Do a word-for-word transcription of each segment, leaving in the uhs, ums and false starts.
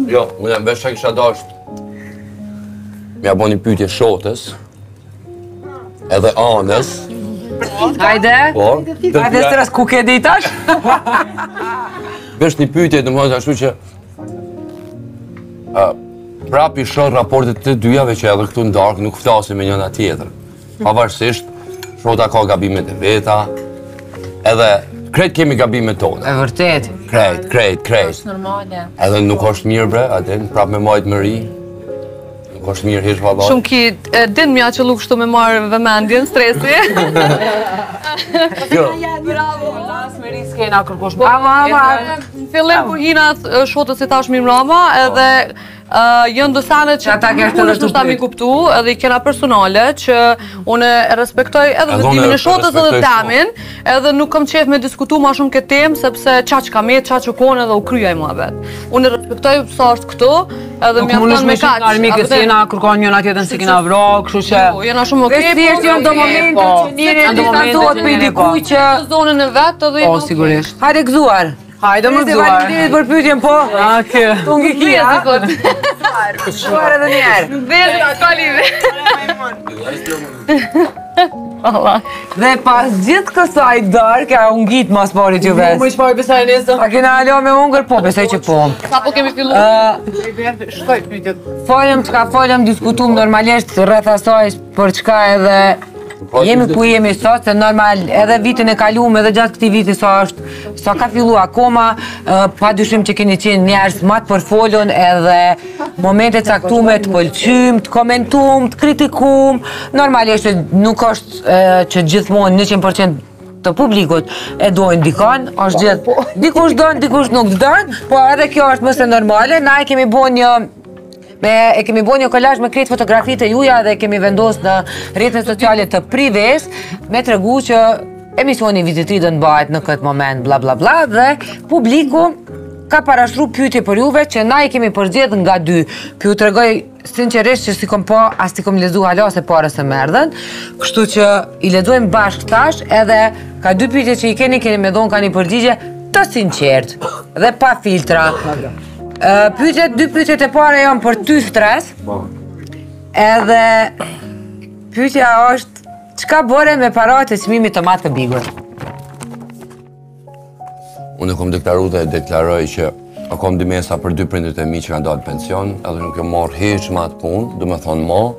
Jo, unë veç që kisha dasht. Mja bo një pyetje shotës. Edhe anës. Hajde. Po. Hajde stres ku ke ditash? Veç një pyetje, të më ashtu që... Prap i shoh raportet të dyjave që edhe këtu në darkë nuk flasin me njëna tjetër. Pavarësisht, shota ka gabimet e veta, edhe krejt kemi gabimet tonë. E vërtet. Krejt, krejt, krejt. Edhe nuk është mirë bre, atin, prap me majtë më ri. Nuk është mirë hish vallar. Shumë ki, din mja që luk shtu me marrë vëmendjen, stresi. Jo. Bravo. Me riske na kërkosh. Ama, ama. Në fillim kur hinat shotës i tash mirë mrama, edhe jënë do sane që ata kështë unë është ta mi kuptu, edhe i kena personale që unë e respektoj edhe vendimin e shotës edhe temin, edhe nuk kam qef me diskutu ma shumë këtë temë, sepse qa që ka me, qa që kone edhe u kryja i mua vetë. Unë e respektoj sa është këtu, edhe mi afton me kaqë. Nuk më shme që kërkon njëna tjetën si kina vro, kështu që... Jena shumë okej, po... Vestisht janë do momentin që njëri e distantohet për i dikuj që... Zonën e vetë edhe... Po, sigurisht. Hajde gëzuar. Hajde më gëzuar. Valentinit për pyetjen po. Ake. Tungi kia. Gëzuar edhe njerë. Vezi, kalive. Dhe pas gjithë kësaj dark, a ungit mas parit ju ves. Më ishpoj besaj nesë. A kena alo me ungër? Po, besaj që po. Sa po kemi fillu? Shtoj pyetjet. Folëm qka folëm, diskutum normalisht rreth asaj për qka edhe jemi ku jemi sot, se normal edhe vitin e kaluam edhe gjatë këtij viti sa është, sa ka fillu akoma, pa dyshim që keni qenë njerëz më të përfolun edhe momente caktume të pëlqym, të komentum, të kritikum, normalisht nuk është që gjithmonë njëqind përqind të publikut e dojnë dikon, është gjithë, dikush don, dikush nuk don, po edhe kjo është mëse normale, na e kemi bo një Me, e kemi bo një kolazh me kretë fotografitë e juja dhe kemi vendos në rrjetet sociale të prives me të regu që emisioni Vizitri do të bëhet në këtë moment bla bla bla dhe publiku ka parashru pyetje për juve që na i kemi përgjedh nga dy. Pju të regoj sinqerisht që si kom po, as ti kom lezu hala se pare se merdhen, kështu që i lexojmë bashkë tash edhe ka dy pyetje që i keni, keni me dhonë ka një përgjigje të sinqert dhe pa filtra. Pyetjet, dy pyetjet e pare janë për ty stres. Edhe pyetja është çka bëre me paratë e çmimit të matë bigur? Unë kom deklaru dhe deklaroj që kom dy mesa për dy prindrit e mi që kanë dalë pension, edhe nuk e marrë hiç me atë punë, do me thonë mo.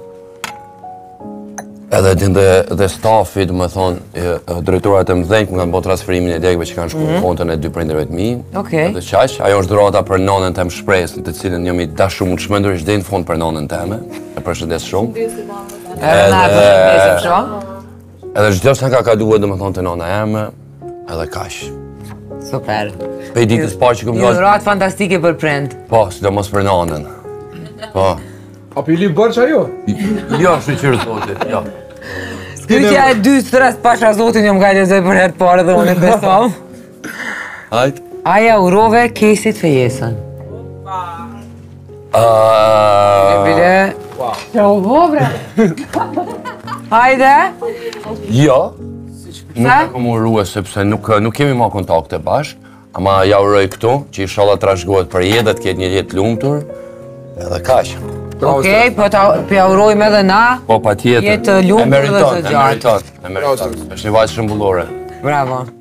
Edhe din dhe stafi, do me thonë, drejtorat e mdhenjë, ku kanë bërë transferimin e lekëve që kanë shku në kontën e dy prindërve të mi. Edhe qaq, ajo është dhurata për nonën tem shpresë, të cilën jam i dashur shumë të shmendur, ishte në fund për nonën teme. E përshëndes shumë. Edhe na e përshëndesim shumë. Edhe çdo sa ka kaluar, do me thonë, të nona eme, edhe kaq. Super. Pe ditës parë që kom Një dhuratë fantastike për prind. Po, sidomos për nonën. Po. A pi li bërë që ajo? Jo, shqyqyrë zotit, jo. Pyetja e dy stres pasha zotin jom ka lezoj për herë të parë dhe unë e besom. Hajt. Aja urove kesit fejesën. Aaaa... Bile... Qa u bobre? Hajde? Jo. Nuk e kom urue sepse nuk kemi ma kontakte bashk, ama ja uroj këtu, që i shala të rashgohet për jetë, të ketë një jetë lumëtur, edhe kaq. Okej, po të aurojmë edhe na, po pa tjetër. Jetë lumëtur dhe të gjartë. E meriton, e meriton. është një vajzë shëmbullore. Bravo.